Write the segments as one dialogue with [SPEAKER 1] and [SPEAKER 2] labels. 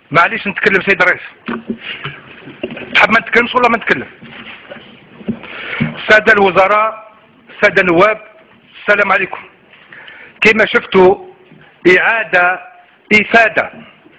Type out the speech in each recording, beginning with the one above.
[SPEAKER 1] معليش نتكلم سيد الرئيس. تحب ما نتكلمش ولا ما نتكلم؟ السادة الوزراء، السادة النواب، السلام عليكم. كما شفتوا إفادة.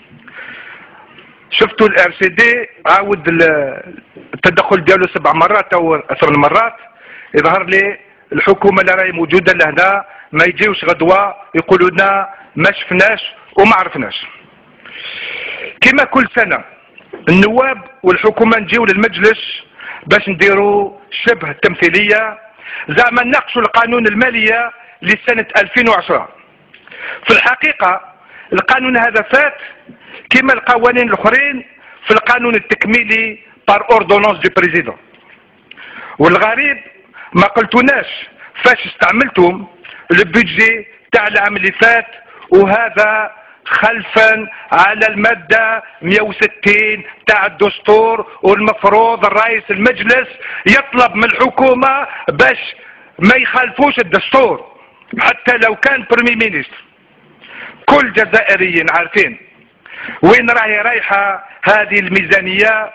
[SPEAKER 1] شفتوا الار سي دي عاود التدخل ديالو 7 مرات او 8 مرات. يظهر لي الحكومة اللي راهي موجودة لهنا ما يجيوش غدوة يقولوا لنا ما شفناش وما عرفناش. كما كل سنة النواب والحكومة نجيو للمجلس باش نديروا شبه تمثيلية، زعما نناقشوا القانون المالية لسنة 2010. في الحقيقة القانون هذا فات كما القوانين الاخرين في القانون التكميلي بار اوردونونس دو بريزيدون. والغريب ما قلتوناش فاش استعملتم البيدجي تاع العام اللي فات، وهذا خلفا على المادة 160 تاع الدستور. والمفروض الرئيس المجلس يطلب من الحكومة باش ما يخالفوش الدستور حتى لو كان بريمي مينيستر. كل الجزائريين عارفين وين راهي رايحة هذه الميزانية.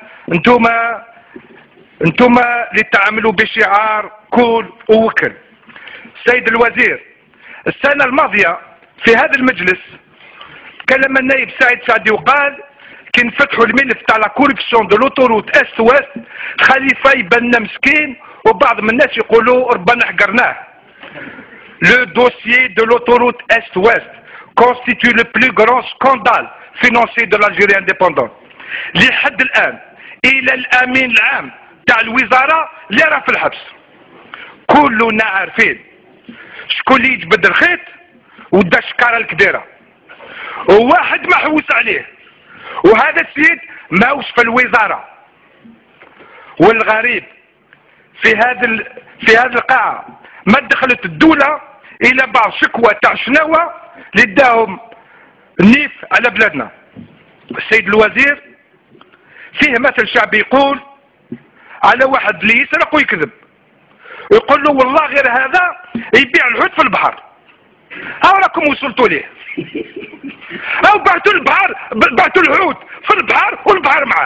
[SPEAKER 1] انتوما اللي تعملوا بشعار كل ووكل. السيد الوزير، السنة الماضية في هذا المجلس تكلم النائب سعيد سعدي وقال كي نفتحوا الملف تاع لا كوربسيون دو لوتوروت است ويست خليفه يبان مسكين وبعض من الناس يقولوا ربنا حقرناه. Le dossier de l'autoroute Est-Ouest constitue le plus grand scandale financier de l'Algérie indépendante. لحد الآن إلى الأمين العام تاع الوزارة اللي راه في الحبس. كلنا عارفين شكون اللي يجبد الخيط ودا الشكارة الكبيرة، وواحد محوس عليه، وهذا السيد ماهوش في الوزارة. والغريب في هذه القاعة ما دخلت الدولة إلى بعض شكوى تاع شناوة اللي داهم النيف على بلادنا. السيد الوزير، فيه مثل شعبي يقول على واحد اللي يسرق ويكذب، يقول له والله غير هذا يبيع الحوت في البحر. هاو راكم وصلتوا ليه. أو بعتوا البحر، بعتوا الحوت في البحر والبحر معاه.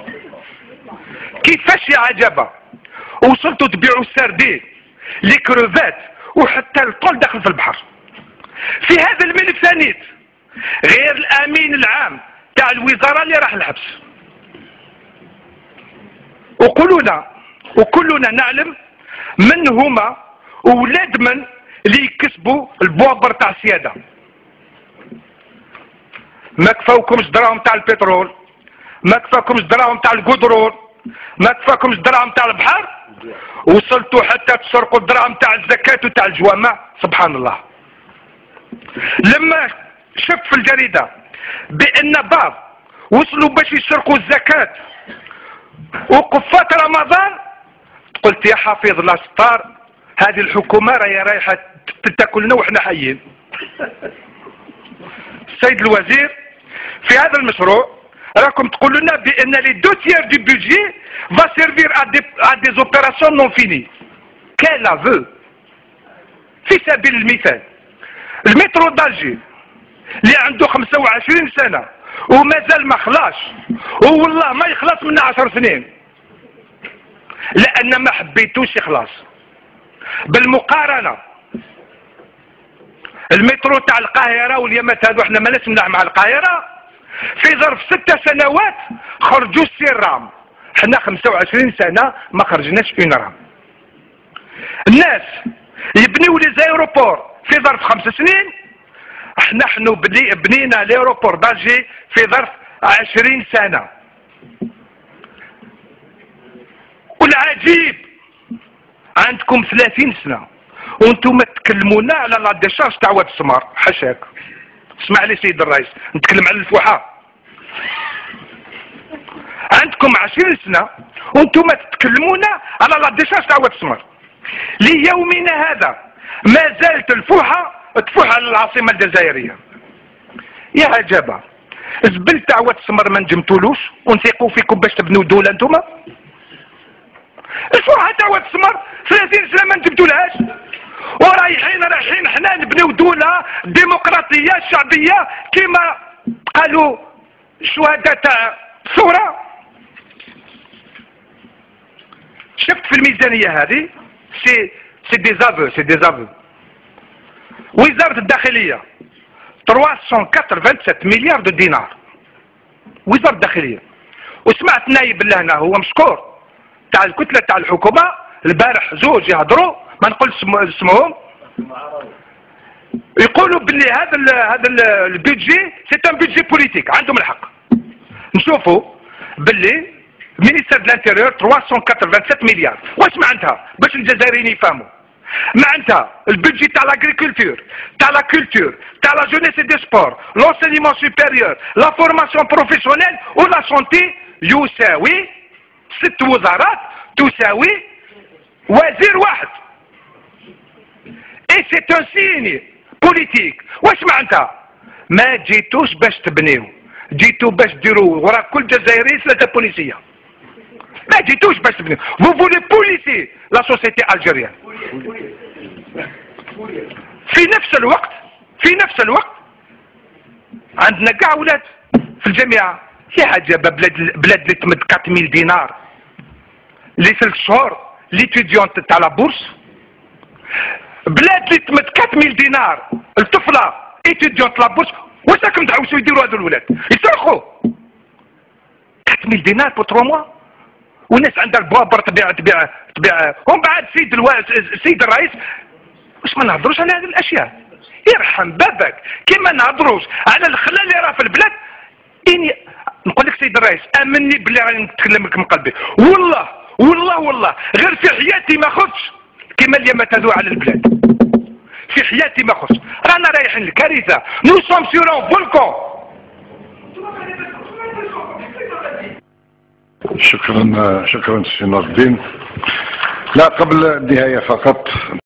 [SPEAKER 1] كيفاش يا عجبة وصلتوا تبيعوا السردين لي كروفات وحتى الطول داخل في البحر. في هذا الملف ثانيت غير الامين العام تاع الوزارة اللي راح الحبس. وكلنا نعلم من هما اولاد من اللي يكسبوا البوابر تاع السيادة. ما كفاوكمش دراهم تاع البترول، ما كفاكمش دراهم تاع القدرون، ما كفاكمش دراهم تاع البحر، وصلتوا حتى تسرقوا الدراهم تاع الزكاة وتاع الجوامع. سبحان الله. لما شفت في الجريدة بأن بعض وصلوا باش يسرقوا الزكاة وقفات رمضان، قلت يا حفيظ الله ستار، هذه الحكومة رايحة تاكلنا وإحنا حيين. السيد الوزير، في هذا المشروع راكم تقولوا لنا بأن لي 2/3 du budget va servir à des opérations non finies. Quel aveu! في سبيل المثال المترو دالجي اللي عنده 25 سنة ومازال ما خلاص، والله ما يخلص من 10 سنين لأن ما حبيتوش يخلص. بالمقارنة المترو تاع القاهرة واليمات هذو احنا ما نسمع مع القاهرة في ظرف 6 سنوات خرجوا السير رام. احنا 25 سنة ما خرجناش اون رام. الناس يبنيوا لي زايروبور في ظرف 5 سنين، احنا بنينا ليروبور دالجي في ظرف 20 سنة. والعجيب عندكم 30 سنة وانتم تكلمونا على لا ديشارج تاع واد السمار. حاشاك، اسمع لي سيد الرئيس، نتكلم على الفحاء. عندكم 20 سنة وانتم تتكلمونا على لا ديشارج تاع واد السمار. ليومنا هذا ما زالت الفوحة تفوح على العاصمة الجزائرية. يا عجبة، الزبل تاع واد السمر ما نجمتولوش ونثيقوا فيكم باش تبنوا دولة انتوما. الفوحة تاع واد السمر 30 سنة ما نجمتولهاش، ورايحين حنا نبنيو دولة ديمقراطية شعبية كما قالوا الشهداء تاع الثوره شفت في الميزانيه هذه سي ديزافو. وزاره الداخليه 387 مليار دو دينار، وزاره الداخليه. وسمعت نايب لهنا هو مشكور تاع الكتله تاع الحكومه البارح زوج يهضروا ما نقولش اسمهم، يقولوا باللي هذا البيدجي سي ان بيدجي بوليتيك. عندهم الحق. نشوفوا باللي مينيستر دو الانتيريور 387 مليار واش معناتها باش الجزائريين يفهموا. معناتها البيدجي تاع لاغريكولتور، تاع لا كولتور، تاع لا جونيس اي دي سبور، لونسينيمون سوبيريور، لا فورماسيون بروفيسيونيل ولا سونتي يساوي 6 وزارات تساوي وزير واحد. اي سي ان سيني بوليتيك. واش معناتها؟ ما جيتوش باش تبنيو، جيتو باش ديروا وراء كل جزائري 3 بوليسيه. ما جيتوش باش تبنيو. فو فولي بوليسي لا سوسيتي الجيريان. في نفس الوقت عندنا كاع ولاد في الجامعه. يا عجبه بلاد اللي تمد 4000 دينار اللي 3 شهور ليتيديونت تاع لا بورس، بلاد اللي تمد 4000 دينار الطفله ايتيديونت لا بورس. واش راكم تعاوشوا يديروا هذو الولاد؟ يصرخوا 4000 دينار بو 3 موا، والناس عندها البوابر تبيع. ومن بعد السيد الرئيس واش ما نهضروش على هذه الاشياء؟ يرحم بابك كي ما نهضروش على الخلل اللي راه في البلاد. اني نقول لك سيد الرئيس امني باللي راني نتكلم لك من قلبي، والله غير في حياتي ما خفتش كيما اليوم تدعو على البلاد. في حياتي ما خفتش. رانا رايحين للكارثه. نو سوم سور ان فولكون.
[SPEAKER 2] شكرا سي نور الدين. لا قبل النهايه فقط